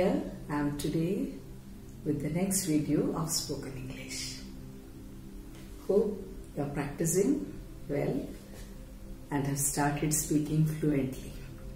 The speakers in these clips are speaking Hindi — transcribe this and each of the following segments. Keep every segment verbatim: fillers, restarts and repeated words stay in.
here. I am today with the next video of spoken English. Hope you are practicing well and have started speaking fluently.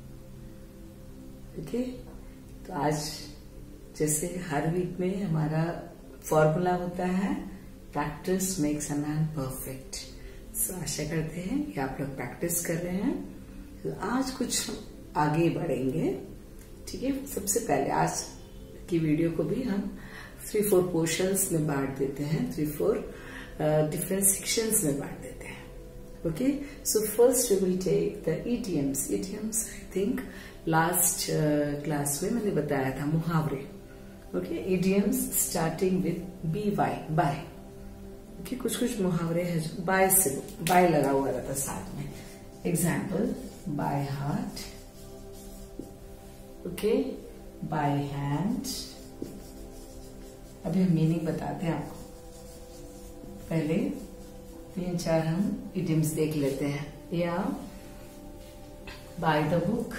Okay? तो आज जैसे हर वीक में हमारा फॉर्मूला होता है practice makes a man perfect. So आशा करते हैं कि आप लोग प्रैक्टिस कर रहे हैं. तो आज कुछ हम आगे बढ़ेंगे. ठीक है, सबसे पहले आज की वीडियो को भी हम थ्री फोर पोर्शंस में बांट देते हैं, थ्री फोर डिफरेंट सेक्शंस में बांट देते हैं. Okay, so first we will take the idioms. Idioms I think last class में मैंने बताया था मुहावरे. Okay, idioms starting with B Y, by. Okay, कुछ कुछ मुहावरे हैं जो बाय से बाय लगा हुआ रहता साथ में. Example, by heart. Okay, by hand. अभी हम मीनिंग बताते हैं आपको. पहले तीन चार हम इडियम्स देख लेते हैं. या बाय द बुक.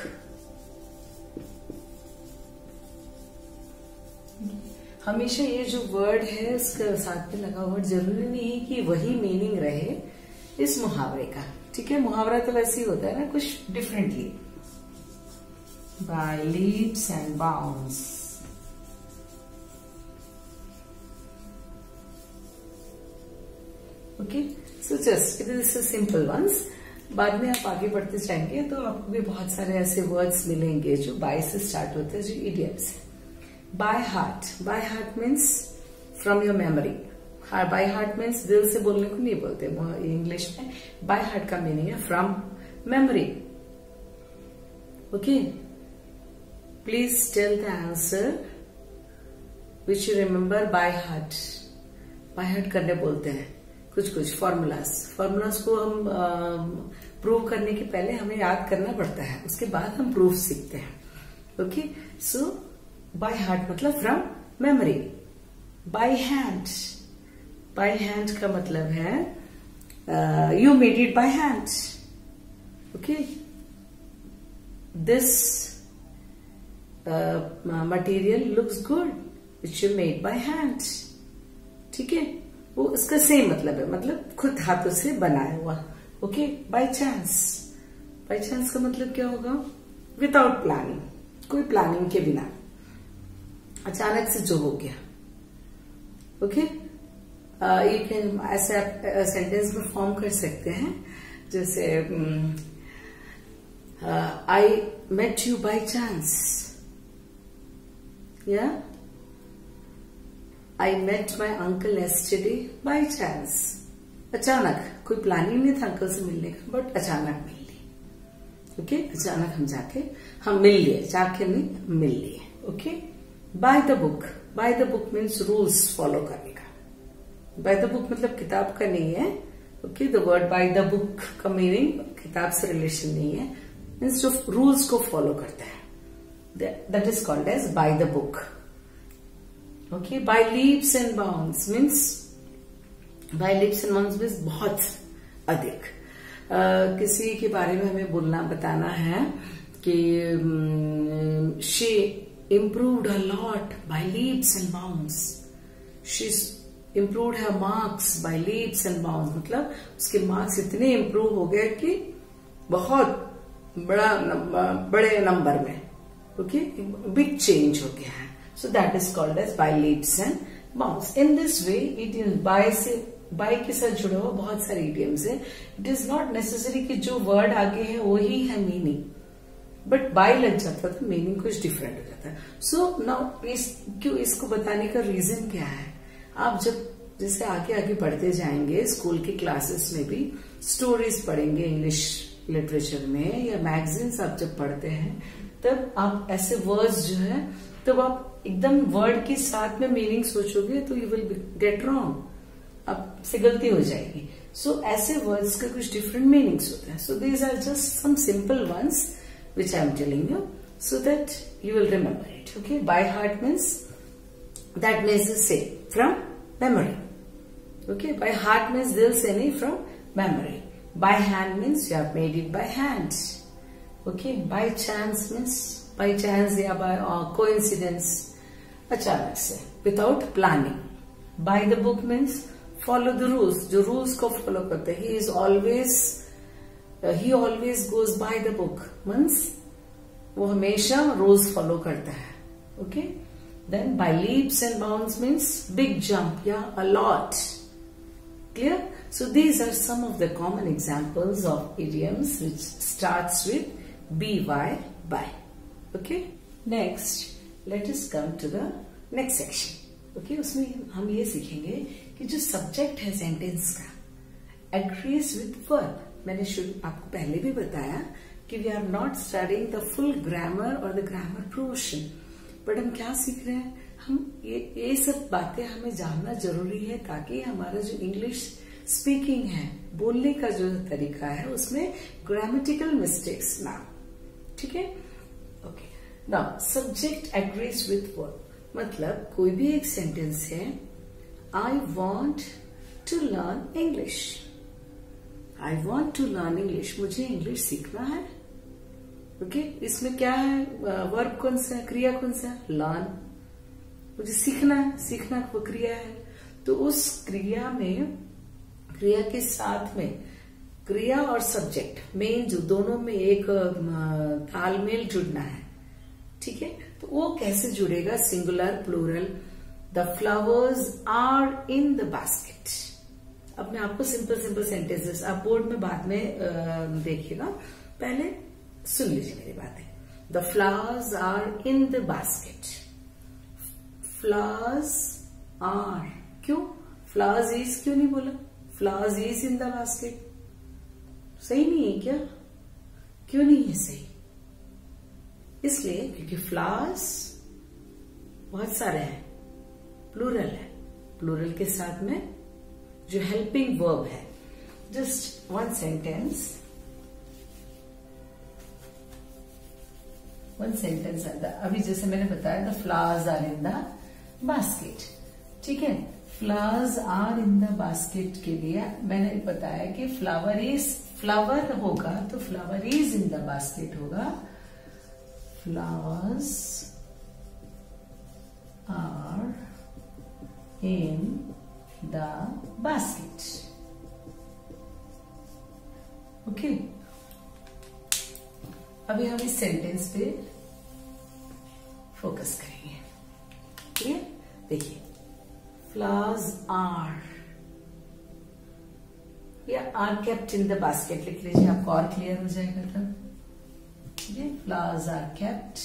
हमेशा ये जो वर्ड है उसके साथ में लगा वर्ड जरूरी नहीं है कि वही मीनिंग रहे इस मुहावरे का. ठीक है, मुहावरा तो वैसे ही होता है ना, कुछ differently. By leaps and bounds. Okay, so just it is a simple ones. बाद में आप आगे बढ़ते जाएंगे तो आपको भी बहुत सारे ऐसे वर्ड्स मिलेंगे जो बाय से स्टार्ट होते हैं, जो इडियम्स है. By heart. By heart means from your memory. By heart means दिल से बोलने को नहीं बोलते इंग्लिश में. बाय हार्ट का मीनिंग है from memory. Okay, please tell the answer which you remember by heart. by heart करने बोलते हैं कुछ कुछ फॉर्मूलाज. फॉर्मूलाज को हम प्रूव करने के पहले हमें याद करना पड़ता है, उसके बाद हम प्रूफ सीखते हैं. ओके, सो बाय हार्ट मतलब from memory. By hand. By hand का मतलब है you made it by hand. Okay, this material looks good which you made by hand. ठीक है, वो इसका सेम मतलब है, मतलब खुद हाथों से बनाया हुआ. Okay, by chance. By chance का मतलब क्या होगा? विदाउट प्लानिंग, कोई प्लानिंग के बिना अचानक से जो हो गया. ओके, यू कैन ऐसे सेंटेंस में फॉर्म कर सकते हैं जैसे I met you by chance. Yeah, I met my uncle yesterday by chance. अचानक, कोई प्लानिंग नहीं था अंकल से मिलने का, बट अचानक मिल ली. ओके, अचानक हम जाके हम मिल लिए, जाके नहीं मिल लिए. Okay, by the book. By the book means rules follow करने का. बाय द बुक मतलब किताब का नहीं है. Okay, the word by the book का मीनिंग किताब से रिलेशन नहीं है, मीन्स जो रूल्स को फॉलो करता है. That is called as by the book. Okay, by leaps and bounds means by leaps and bounds means बहुत अधिक. uh, किसी के बारे में हमें बोलना बताना है कि um, she improved a lot by leaps and bounds. She improved her marks by leaps and bounds. मतलब उसके मार्क्स इतने इम्प्रूव हो गए कि बहुत बड़ा बड़े नंबर में. ओके, बिग चेंज हो गया है. So that is called as by leaps and bounds. In this way idioms by से बाय के साथ जुड़े हुए बहुत सारे इडियम्स है. इट इज नॉट नेसेसरी कि जो वर्ड आगे है वही है मीनिंग, बट बाय लग जाता तो मीनिंग कुछ डिफरेंट हो जाता है. सो नाउ इस क्यों इसको बताने का रीजन क्या है? आप जब जैसे आगे आगे बढ़ते जाएंगे, स्कूल के क्लासेस में भी स्टोरीज पढ़ेंगे इंग्लिश लिटरेचर में, या मैगजीन्स आप जब पढ़ते हैं तब आप ऐसे वर्ड्स जो है, तब आप एकदम वर्ड के साथ में मीनिंग सोचोगे तो यू विल गेट रॉन्ग, आपसे गलती हो जाएगी. सो so, ऐसे वर्ड्स का कुछ डिफरेंट मीनिंग्स होते हैं. So these are just some simple ones which I am telling you so that you will remember it. Okay, by heart means that means से from memory. Okay, by heart means दिल से नहीं, from memory. By hand means you have made it by hand. Okay, by chance means by chance या बाय कोइंसिडेंस, अचानक से, without planning. By the book means follow the rules, जो रूल्स को फॉलो करते हैं। He is always he always goes by the book means वो हमेशा रूल्स फॉलो करता है। Okay, then by leaps and bounds means big jump या a lot. Clear? So these are some of the common examples of idioms which starts with by, by. Okay? Next, let us come to the next section. Okay? उसमें हम ये सीखेंगे कि जो subject है sentence का agrees with verb. मैंने शुरू आपको पहले भी बताया कि we are not studying the full grammar or the grammar portion. But हम क्या सीख रहे हैं? हम ये ये सब बातें हमें जानना जरूरी है ताकि हमारा जो इंग्लिश स्पीकिंग है, बोलने का जो तरीका है, उसमें ग्रामेटिकल मिस्टेक्स ना। ठीक है? Okay, now subject agrees with verb, मतलब कोई भी एक सेंटेंस है, I want to learn English. I want to learn English, मुझे इंग्लिश सीखना है। Okay okay? इसमें क्या है? वर्ब कौन सा है? क्रिया कौन सा है? लर्न। मुझे सीखना है, सीखना वो क्रिया है। तो उस क्रिया में, क्रिया के साथ में क्रिया और सब्जेक्ट मेन जो दोनों में एक तालमेल जुड़ना है। ठीक है? तो वो कैसे जुड़ेगा? Singular, plural. The flowers are in the basket. अब मैं आपको सिंपल सिंपल सेंटेंसेस आप बोर्ड में बाद में देखिएगा, पहले सुन लीजिए मेरी बातें। The flowers are in the basket. Flowers are, क्यों फ्लावर्स इज क्यों नहीं बोला? Flowers is in the basket सही नहीं है क्या? क्यों नहीं है सही? इसलिए क्योंकि फ्लावर्स बहुत सारे हैं, प्लूरल है। प्लूरल के साथ में जो हेल्पिंग वर्ब है, just one sentence one sentence अभी जैसे मैंने बताया, the flowers are in the basket. ठीक है? Flowers are in the basket के लिए मैंने बताया कि फ्लावर इज, फ्लावर होगा तो flower is in the basket होगा। Flowers are in the basket. Okay, अभी हम इस सेंटेंस पे फोकस करेंगे। ठीक है? देखिए, फ्लावर्स आर या are kept in the basket लिख लीजिए, आपको और क्लियर हो जाएगा तब। ठीक है? फ्लावर्स आर केप्ट,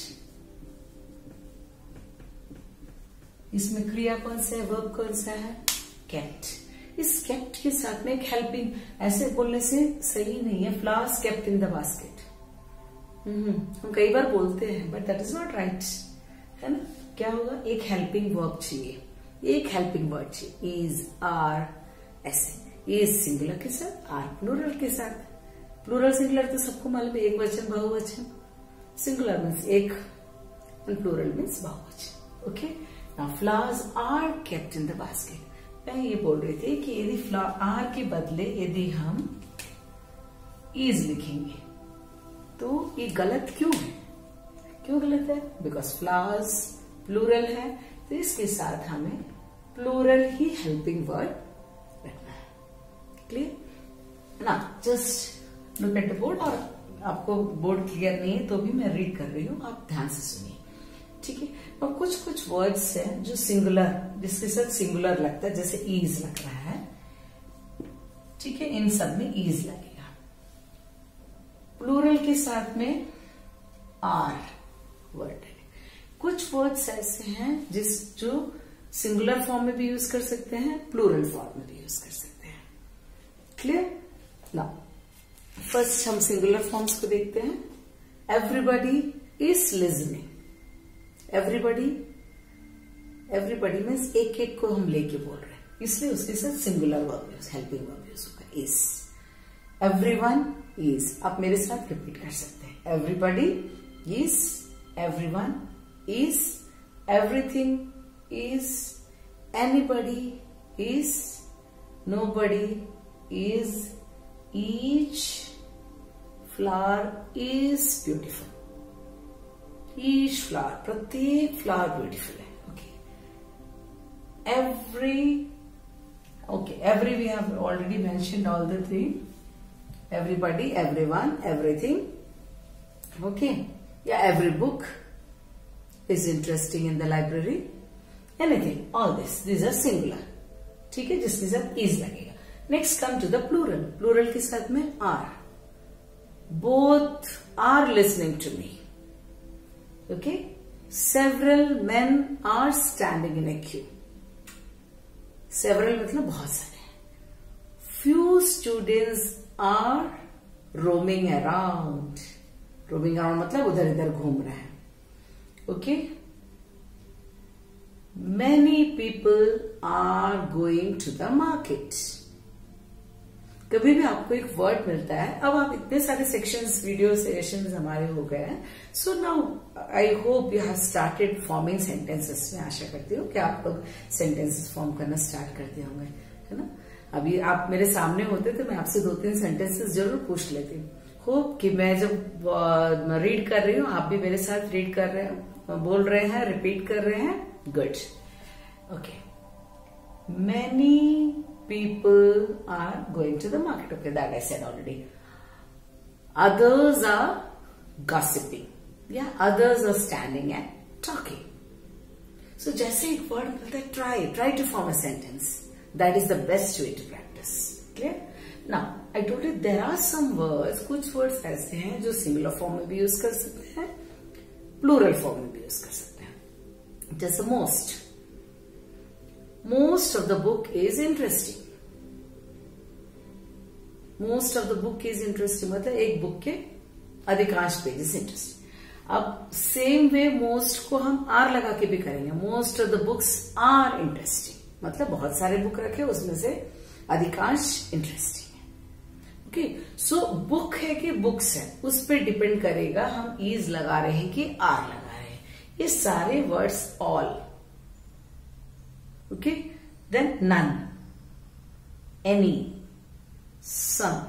इसमें क्रिया कौन सा है? वर्ब कौन सा है? केप्ट। इस केप्ट के साथ में एक हेल्पिंग, ऐसे बोलने से सही नहीं है, flowers kept in the basket. हम कई बार बोलते हैं but that is not right, है ना? क्या होगा? एक हेल्पिंग वर्ब चाहिए, एक हेल्पिंग वर्ड चाहिए। इज, आर, ऐसे। इज सिंगुलर के साथ, आर प्लूरल के साथ। प्लूरल सिंगुलर तो सबको मालूम है, एक वचन बहुवचन। सिंगुलर मीन्स एक एंड प्लूरल मीन्स बहुवचन। Okay, now flowers are kept in the basket. मैं ये बोल रही थी कि यदि फ्लावर आर के बदले यदि हम इज लिखेंगे तो ये गलत क्यों है? क्यों गलत है? बिकॉज फ्लावर्स प्लूरल है, तो इसके साथ हमें प्लूरल ही हेल्पिंग वर्ड रखना है। क्लियर ना? Just look at the board, और आपको बोर्ड क्लियर नहीं है तो भी मैं रीड कर रही हूँ, आप ध्यान से सुनिए। ठीक है? और कुछ कुछ वर्ड्स हैं जो सिंगुलर, जिसके साथ सिंगुलर लगता है, जैसे ईज लग रहा है। ठीक है? इन सब में ईज लगेगा। प्लूरल के साथ में आर वर्ड है। कुछ वर्ड्स ऐसे हैं जिस जो सिंगुलर फॉर्म में भी यूज कर सकते हैं, प्लूरल फॉर्म में भी यूज कर सकते हैं। क्लियर? नाउ फर्स्ट हम सिंगुलर फॉर्म्स को देखते हैं। Everybody is listening. Everybody, everybody means एक एक को हम लेके बोल रहे हैं, इसलिए उसके साथ singular verb use, helping verb use होगा, इज। एवरीवन इज, आप मेरे साथ रिपीट कर सकते हैं। Everybody is, everyone is, everything is, anybody is, nobody is, each flower is beautiful. Each flower, प्रत्येक फ्लावर ब्यूटीफुल है. Okay, every, okay, every we have already mentioned all the three. Everybody, everyone, everything. Okay, या every book is interesting in the library. Anything, all this, this are singular. ठीक है, जिसके साथ इज लगेगा. Next come to the plural. Plural के साथ में are. Both are listening to me. Okay, several men are standing in a queue. Several मतलब बहुत सारे. Few students are roaming around. Roaming around मतलब उधर इधर घूम रहे हैं. Okay, many people are going to the market. कभी भी आपको एक वर्ड मिलता है. अब आप इतने सारे सेक्शंस, वीडियो सेशंस हमारे हो गए हैं. So now I hope you have started forming sentences. मैं आशा करती हूँ कि आप लोग सेंटेंसेस फॉर्म करना स्टार्ट करते होंगे, है ना. अभी आप मेरे सामने होते तो मैं आपसे दो तीन सेंटेंसेस जरूर पूछ लेती. होप कि मैं जब रीड कर रही हूँ आप भी मेरे साथ रीड कर रहे हैं, बोल रहे हैं, रिपीट कर रहे हैं. Good. Okay, many people are going to the market. Okay, that I said already. Others are gossiping. Yeah, others are standing and talking. So जैसे एक word मिलता है, try, try to form a sentence. That is the best way to practice. Clear? Now, I told you there are some words, कुछ words ऐसे हैं जो singular form में भी use कर सकते हैं, plural form में भी use कर सकते हैं. जैसे most. Most of the book is interesting. Most of the book is interesting मतलब एक बुक के अधिकांश पेजेस इंटरेस्टिंग. अब सेम वे मोस्ट को हम आर लगा के भी करेंगे. Most of the books are interesting मतलब बहुत सारे बुक रखे, उसमें से अधिकांश इंटरेस्टिंग है. ओके, सो बुक है कि बुक्स है, उस पर डिपेंड करेगा हम इज लगा रहे हैं कि आर लगा रहे हैं. ये सारे words all. Okay, then none, any, some.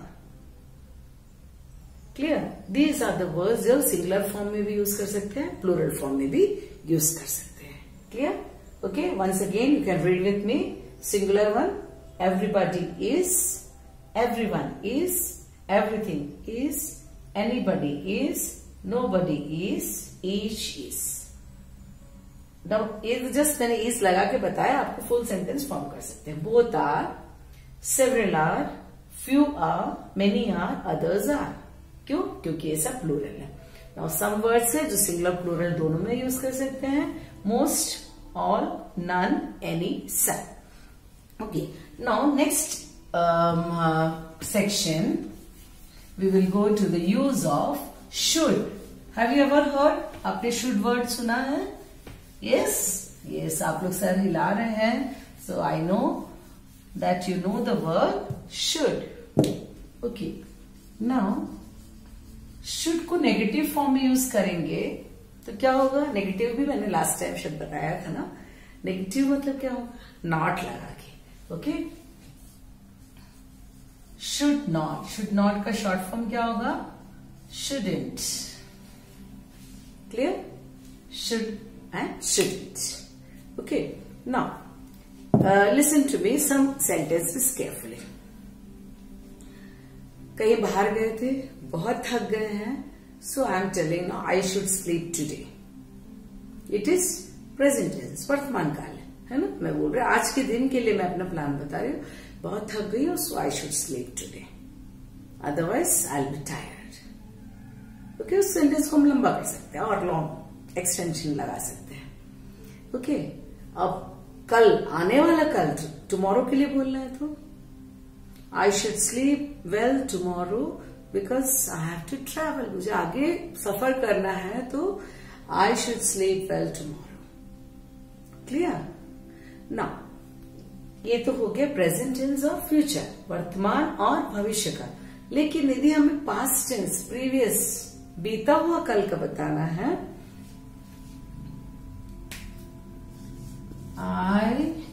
Clear? These are the words जो singular form में भी use कर सकते हैं, plural form में भी use कर सकते हैं. Clear? Okay, once again you can read with me. Singular one, everybody is, everyone is, everything is, anybody is, nobody is, each is. Now, ये जस्ट मैंने इस लगा के बताया, आपको फुल सेंटेंस फॉर्म कर सकते हैं. Both are, several are, few are, many are, others are. क्यों? क्योंकि ये सब प्लूरल है. नाउ सम वर्ड्स है जो सिंगुलर प्लूरल दोनों में यूज कर सकते हैं. Most, all, none, any, some. Okay, now next section we will go to the use of should. Have you ever heard? आपने शुड वर्ड सुना है? Yes, yes, आप लोग सर हिला रहे हैं. So I know that you know the word should. Okay, now should को नेगेटिव फॉर्म में यूज करेंगे तो क्या होगा? नेगेटिव भी मैंने लास्ट टाइम शब्द बताया था ना. नेगेटिव मतलब क्या होगा? नॉट लगा के. Okay, should not. Should not का शॉर्ट फॉर्म क्या होगा? shouldn't. Clear? Should and shouldn't. Okay, now uh, listen to me some sentences carefully. कहीं बाहर गए थे, बहुत थक गए हैं, so I am telling now I should sleep today. It is present tense, वर्तमान काल है, है ना. मैं बोल रहा आज के दिन के लिए मैं अपना प्लान बता रही हूँ. बहुत थक गई हूँ, so I should sleep today. Otherwise I'll be tired. Okay, उस सेंटेंस को हम लंबा कर सकते हैं और लॉन्ग एक्सटेंशन लगा सकते हैं. ओके, अब कल आने वाला कल टुमारो के लिए बोलना है तो I should sleep well tomorrow because I have to travel. मुझे आगे सफर करना है तो I should sleep well tomorrow. Clear? Now ये तो हो गया प्रेजेंट टेंस और फ्यूचर, वर्तमान और भविष्य का. लेकिन यदि हमें पास्ट टेंस, प्रीवियस, बीता हुआ कल का बताना है, I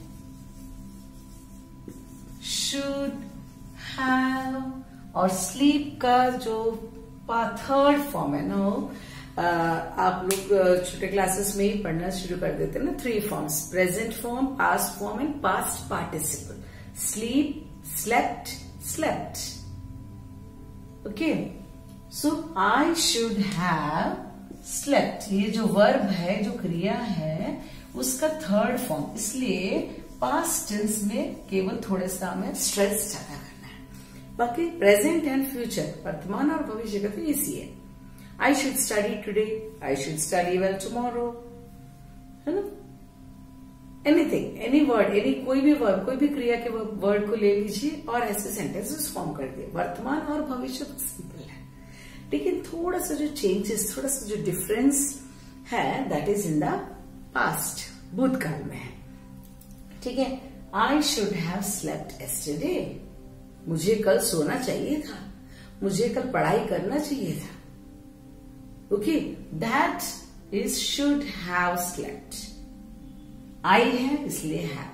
should have, और sleep का जो थर्ड फॉर्म है ना, आप लोग छोटे क्लासेस में ही पढ़ना शुरू कर देते हैं ना, three forms, present form, past form and past participle, sleep, slept, slept. Okay, so I should have slept, ये जो वर्ब है, जो क्रिया है, उसका थर्ड फॉर्म, इसलिए पास्ट टेंस में केवल थोड़ा सा हमें स्ट्रेस ज्यादा करना है. बाकी प्रेजेंट एंड फ्यूचर, वर्तमान और भविष्य का तो इसी है. I should study today, I should study well tomorrow, है ना. एनीथिंग, एनी वर्ड, एनी कोई भी वर्ड, कोई भी क्रिया के वर्ड को ले लीजिए और ऐसे सेंटेंसेस फॉर्म कर दिए. वर्तमान और भविष्य तो सिंपल है, लेकिन थोड़ा सा जो चेंजेस, थोड़ा सा जो डिफरेंस है, that is in the past, भूतकाल में है. ठीक है. I should have slept yesterday, मुझे कल सोना चाहिए था, मुझे कल पढ़ाई करना चाहिए था. Okay, that is should have slept. I है इसलिए have.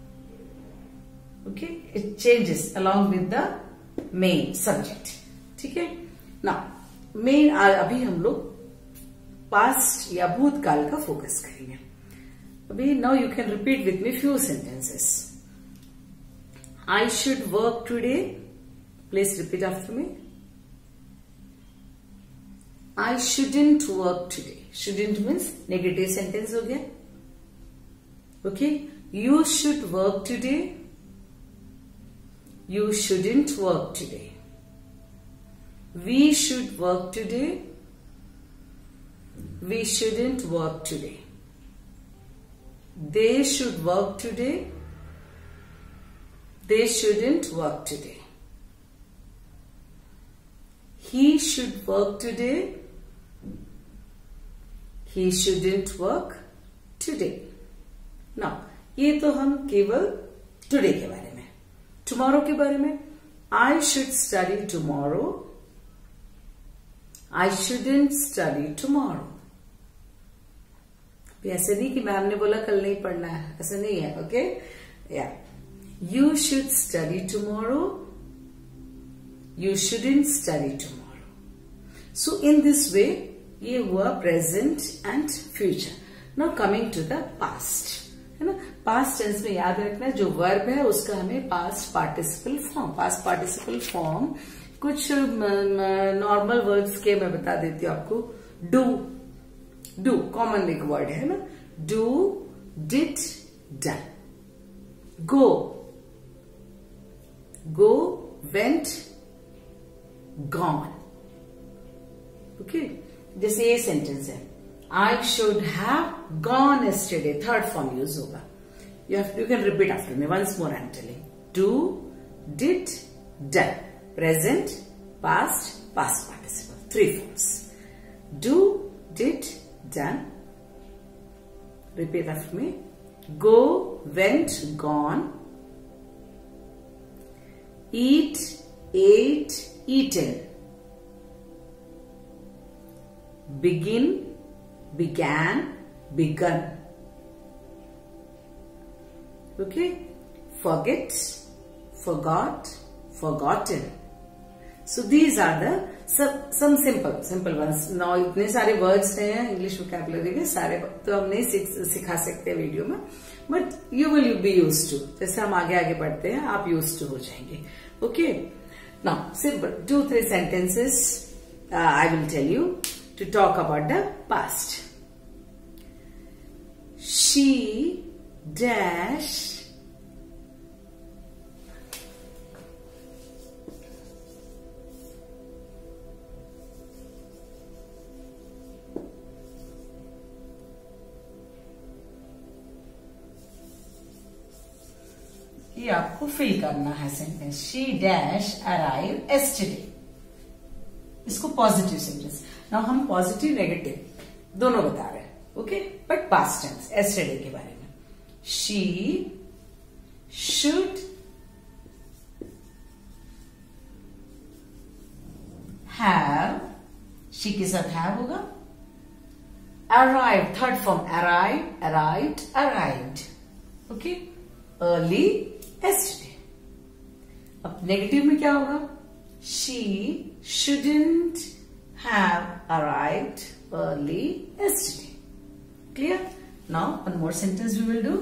Okay, it changes along with the main subject. ठीक है ना. मेन अभी हम लोग पास्ट या भूतकाल का फोकस करेंगे. अभी now you can repeat with me few sentences. I should work today, please repeat after me. I shouldn't work today, shouldn't means negative sentence हो गया. Okay, you should work today, you shouldn't work today. We should work today, we shouldn't work today. They should work today, they shouldn't work today. He should work today, he shouldn't work today. Now, ये तो हम केवल today के बारे में. Tomorrow के बारे में, I should study tomorrow, I shouldn't study tomorrow. ऐसे नहीं कि मैम ने बोला कल नहीं पढ़ना है, ऐसा नहीं है. ओके, या you should study tomorrow, you shouldn't study tomorrow. So in this way ये हुआ present and future. Now coming to the past, है ना. पास्ट टेंस में याद रखना, जो वर्ब है उसका हमें past participle form, past participle form कुछ नॉर्मल वर्ड्स के मैं बता देती हूँ आपको. डू, डू कॉमन एक वर्ड है ना. Do, did, done. Go, go, went, gone. Okay, जैसे ये सेंटेंस है, I should have gone yesterday, third form use होगा. You have you can repeat after me once more. I am telling. Do, did, done. Present, past, past participle, three forms. Do, did, done. Repeat after me. Go, went, gone. Eat, ate, eaten. Begin, began, begun. Okay? Forget, forgot, forgotten. So these are the some some simple simple ones. Now इतने सारे वर्ड्स हैं इंग्लिश वोकैबुलरी के, सारे तो हम नहीं सिखा सकते वीडियो में, but you will be used to. जैसे हम आगे आगे बढ़ते हैं आप यूज्ड टू हो जाएंगे. ओके, नाउ सिर्फ two three sentences I will tell you to talk about the past. She dash ये आपको फिल करना है sentence. She dash arrive yesterday, इसको पॉजिटिव सेंटेंस. नाउ हम पॉजिटिव नेगेटिव दोनों बता रहे हैं. Okay, but past tense yesterday के बारे में. शी शुड हैव, शी के साथ हैव होगा. Arrive, third form, arrive, arrived, arrived. Okay, early yesterday. अब नेगेटिव में क्या होगा? She shouldn't have arrived early yesterday. Clear? Now one more sentence we will do.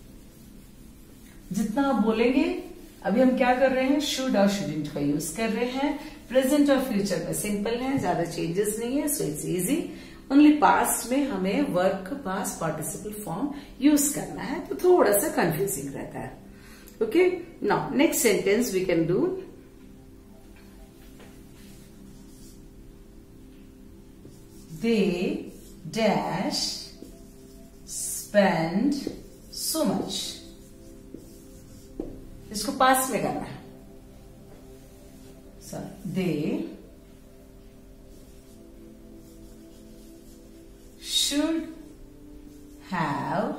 जितना आप बोलेंगे, अभी हम क्या कर रहे हैं, शुड और शुडंट का यूज कर रहे हैं. प्रेजेंट और फ्यूचर में सिंपल है, ज्यादा चेंजेस नहीं है, so it's easy. Only past में हमें वर्क का पास्ट पार्टिसिपल फॉर्म यूज करना है, तो थोड़ा सा कंफ्यूजिंग रहता है. Okay, now next sentence we can do. They dash spend so much. इसको पास में करना है. So they should have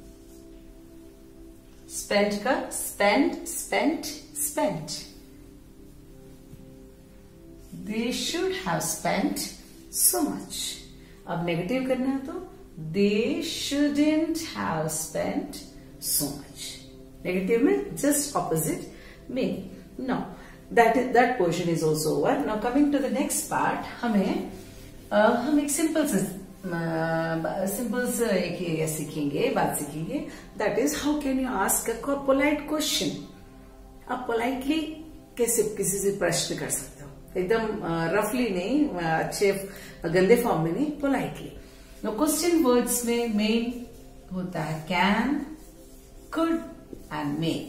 spent का spent spent spent. They should have spent so much. अब नेगेटिव करना है तो they shouldn't have spent so much. Negative में just opposite meaning. Now that is that portion is also over. Now coming to the next part, हमें uh, हम एक सिंपल से सिंपल से एक एरिया सीखेंगे, बात सीखेंगे. That is how can you ask a polite question. आप पोलाइटली कैसे किसी से प्रश्न कर सकते हो, एकदम रफली नहीं, अच्छे गंदे फॉर्म में नहीं, पोलाइटली. नो क्वेश्चन वर्ड्स में मेन होता है can, could and may.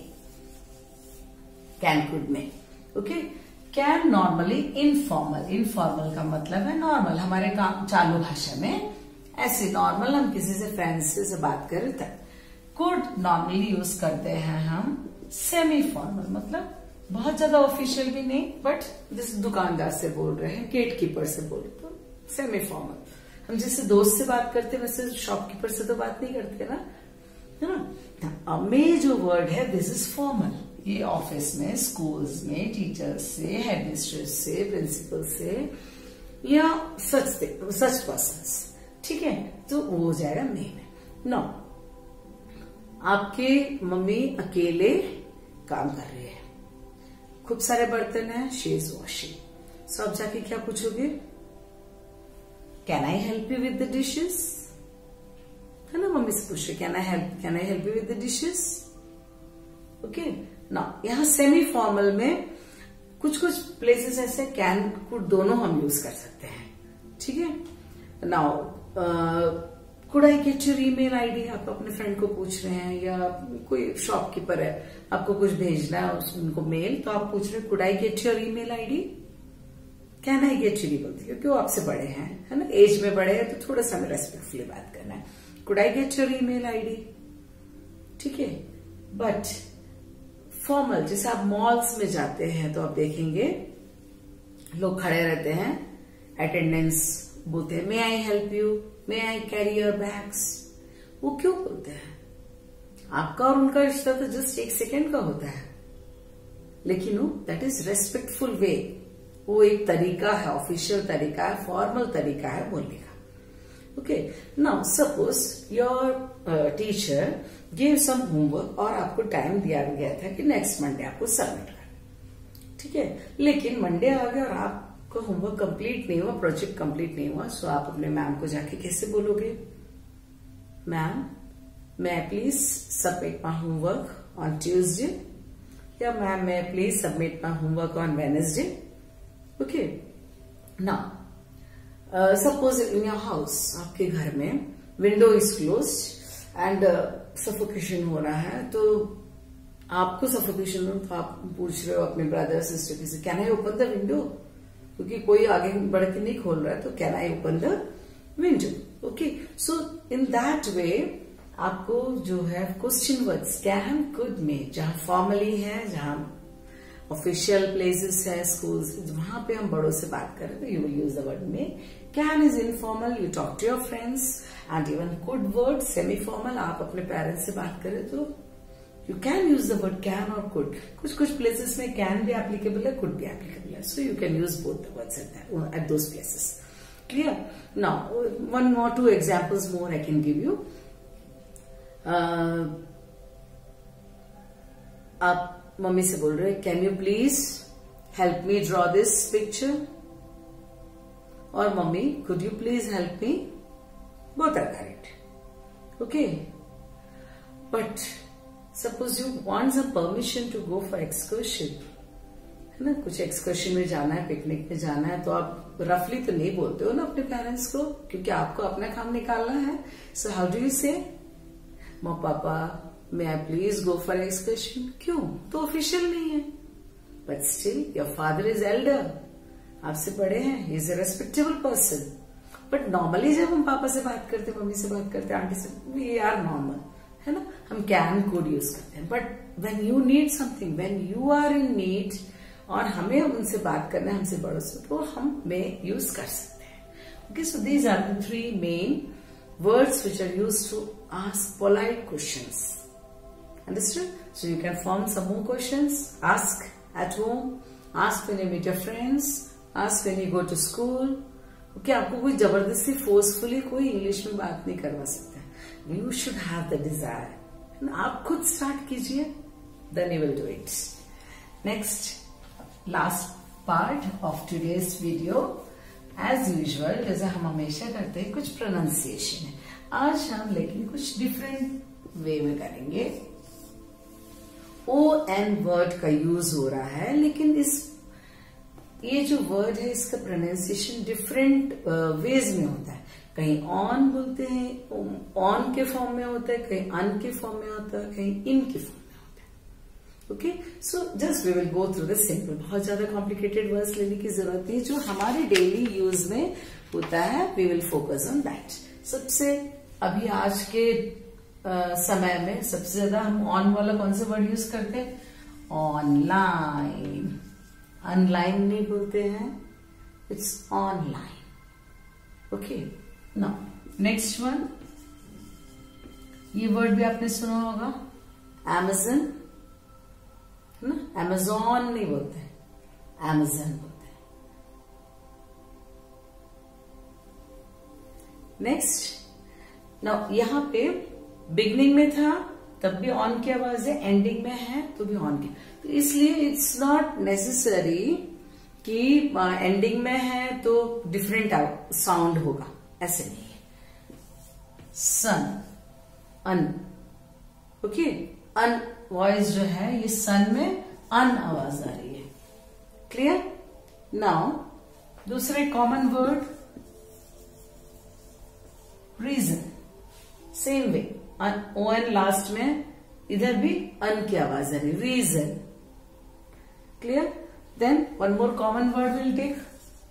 Can, could, may. Okay. Can normally informal. Informal का मतलब है नॉर्मल, हमारे काम चालू भाषा में ऐसे नॉर्मल हम किसी से फ्रेंड्स से बात कर रहे थे. कुड नॉर्मली यूज करते हैं हम सेमी फॉर्मल, मतलब बहुत ज्यादा ऑफिशियल भी नहीं, बट जैसे दुकानदार से बोल रहे हैं, गेट कीपर से बोल रहे, तो सेमी फॉर्मल. हम जैसे दोस्त से बात करते हैं वैसे शॉपकीपर से तो बात नहीं करते ना, है ना. मे जो वर्ड है दिस इज फॉर्मल. ये ऑफिस में, स्कूल्स में, टीचर्स से, हेड मिस्ट्रेस से, प्रिंसिपल से, या सच सच पर्सन्स. ठीक है, तो वो हो जाएगा मे में. नो, आपके मम्मी अकेले काम कर रही है, खूब सारे बर्तन हैं, शी इज वॉशिंग. सो आप जाके क्या पूछोगे, can I help you with the dishes. है ना, मम्मी से पूछ रहे can I help can I help you with the dishes. Okay. Now यहां सेमी फॉर्मल में कुछ कुछ प्लेसेस ऐसे कैन, कुड दोनों हम यूज कर सकते हैं. ठीक है. Now could I get your email ID. आप अपने फ्रेंड को पूछ रहे हैं, या कोई शॉपकीपर है, आपको कुछ भेजना है उनको मेल, तो आप पूछ रहे हैं could I get your email ID. Can I get your बोलती है क्योंकि वो आपसे बड़े हैं, है ना, एज में बड़े हैं, तो थोड़ा सा हमें रेस्पेक्टफुली बात करना है. Could I get your email ID. ठीक है. बट फॉर्मल, जैसे आप मॉल्स में जाते हैं तो आप देखेंगे लोग खड़े रहते हैं, अटेंडेंस बोलते हैं may I help you, may I carry your bags. वो क्यों बोलते हैं? आपका और उनका रिश्ता तो जस्ट एक सेकेंड का होता है, लेकिन वो दैट इज रेस्पेक्टफुल वे. वो एक तरीका है, ऑफिशियल तरीका है, फॉर्मल तरीका है बोलने का. Okay. Now suppose your teacher give some homework और आपको टाइम दिया गया था कि नेक्स्ट मंडे आपको सबमिट करना. ठीक है. लेकिन मंडे आ गया और आपका होमवर्क कंप्लीट नहीं हुआ, प्रोजेक्ट कंप्लीट नहीं हुआ. सो आप अपने मैम को जाके कैसे बोलोगे, ma'am may I please submit my homework on Tuesday, या ma'am may I please submit my homework on Wednesday. Okay. Now uh, suppose in your house, आपके घर में window is closed and uh, suffocation हो रहा है, तो आपको suffocation हो तो आप पूछ रहे हो अपने ब्रदर सिस्टर से can I open the window, क्योंकि कोई आगे बढ़ के नहीं खोल रहा है, तो can I open the window. Okay. So in that way आपको जो है क्वेश्चन वर्ड्स कैन, कुड, में, जहां फॉर्मली है, जहां ऑफिशियल प्लेसेस है, स्कूल्स, वहां पे हम बड़ों से बात करें तो you will use the word may. Can is informal, you talk to your friends. And even could word semi formal, आप अपने पेरेंट्स से बात करें तो you can use the word can और कुड. कुछ कुछ प्लेसेस में कैन भी एप्लीकेबल है, कुड भी एप्लीकेबल है, so you can use both the words at those places. Clear. Now one more two examples more I can give you. Uh, आप मम्मी से बोल रहे हैं can you please help me draw this picture. और mummy could you please help me, both are correct. Okay, but suppose you want some permission to go for excursion, है ना, कुछ एक्सकर्शन में जाना है, पिकनिक में जाना है, तो आप रफली तो नहीं बोलते हो ना अपने पेरेंट्स को, क्योंकि आपको अपना काम निकालना है. सो हाउ डू यू से, मो papa may I please go for excursion. क्यों? तो ऑफिशियल नहीं है, but still your father is elder, आपसे बड़े हैं, he is a respectable person. But normally जब हम पापा से बात करते, मम्मी से बात करते, आंटी से, वी आर नॉर्मल, है ना, हम कैन कोड यूज करते हैं. But when you need something, when you are in need और हमें उनसे बात करना है, हमसे बड़ों से, तो हम में यूज कर सकते हैं. Okay, so these are the three main words which are used to ask polite questions. Understood? So you can form some more questions. Ask at home, ask when you meet your friends, ask when you go to school. Okay, आपको कोई जबरदस्ती फोर्सफुली कोई इंग्लिश में बात नहीं करवा सकता. You should have the desire. आप खुद स्टार्ट कीजिए, then you will do it. Next, last part of today's video, as usual, जैसे हम हमेशा करते हैं, कुछ प्रोनाउंसिएशन है. आज हम लेकिन कुछ डिफरेंट वे में करेंगे. ओ एन वर्ड का यूज हो रहा है, लेकिन इस ये जो वर्ड है इसका प्रोनाउंसिएशन डिफरेंट वेज में होता है. कहीं ऑन बोलते हैं, ऑन के फॉर्म में होता है, कहीं अन के फॉर्म में होता है, कहीं इन के फॉर्म में होता है. Okay, so just we will go through the simple. बहुत ज्यादा कॉम्प्लिकेटेड वर्ड्स लेने की जरूरत नहीं, जो हमारे डेली यूज में होता है, we will focus on that. सबसे अभी आज के Uh, समय में सबसे ज्यादा हम ऑन वाला कौन सा वर्ड यूज करते हैं? ऑनलाइन. अनलाइन नहीं बोलते हैं, it's online. Okay, now next one, ये वर्ड भी आपने सुना होगा, अमेज़न, है ना. अमेज़ॉन नहीं बोलते हैं, अमेज़न बोलते हैं. नेक्स्ट, नाउ यहां पे बिगनिंग में था तब भी ऑन की आवाज है, एंडिंग में है तो भी ऑन की. तो इसलिए इट्स नॉट नेसेसरी कि एंडिंग में है तो डिफरेंट साउंड होगा, ऐसे नहीं है. सन, अन. ओके, अन वॉइस जो है ये सन में अन आवाज आ रही है. क्लियर? नाउ दूसरे common word, reason. Same way, O N last में, इधर भी अन की आवाज आ रही, reason. Clear? Then one more common word will take,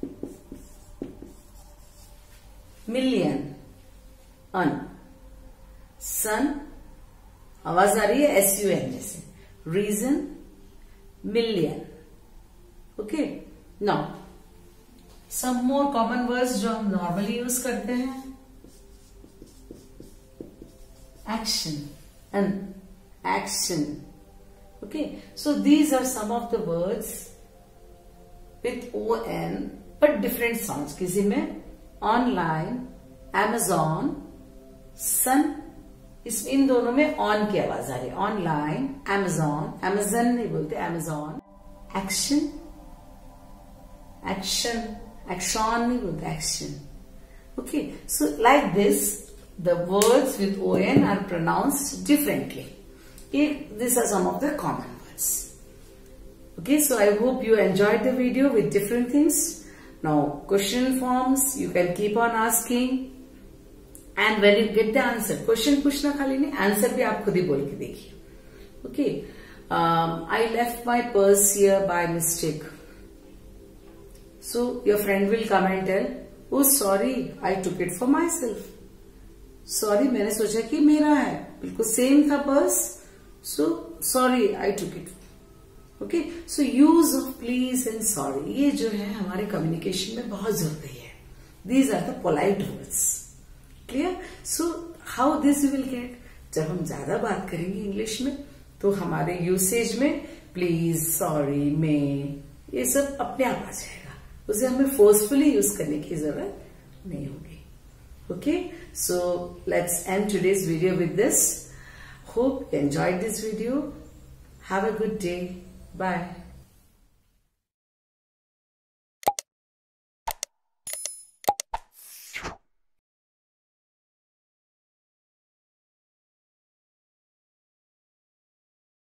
million. अन, सन आवाज आ रही है एस यू एन जैसे, reason, million. Okay, now some more common words जो हम नॉर्मली यूज करते हैं, action and action. Okay, so these are some of the words with O N but different sounds. किसी में online, Amazon, sun, इस इन दोनों में on की आवाज आ रही है. online, Amazon, Amazon नहीं बोलते, Amazon. action, action, action नहीं बोलते, action. Okay, so like this the words with O N are pronounced differently. These are some of the common words. Okay, so I hope you enjoyed the video with different things. Now question forms you can keep on asking, and when you get the answer, question पूछना खाली नहीं, answer भी आप खुद ही बोल के देखिए. Okay, um, I left my purse here by mistake. So your friend will come and tell, oh sorry, I took it for myself. Sorry, मैंने सोचा कि मेरा है, बिल्कुल सेम था purse, so sorry I took it. Okay, so use of please and sorry, ये जो है हमारे कम्युनिकेशन में बहुत जरूरी है. These are the polite words. Clear? So how this you will get, जब हम ज्यादा बात करेंगे इंग्लिश में तो हमारे यूसेज में प्लीज, सॉरी, मे, ये सब अपने आप आ जाएगा. उसे हमें फोर्सफुली यूज करने की जरूरत नहीं होगी. Okay, so let's end today's video with this. Hope you enjoyed this video. Have a good day. Bye.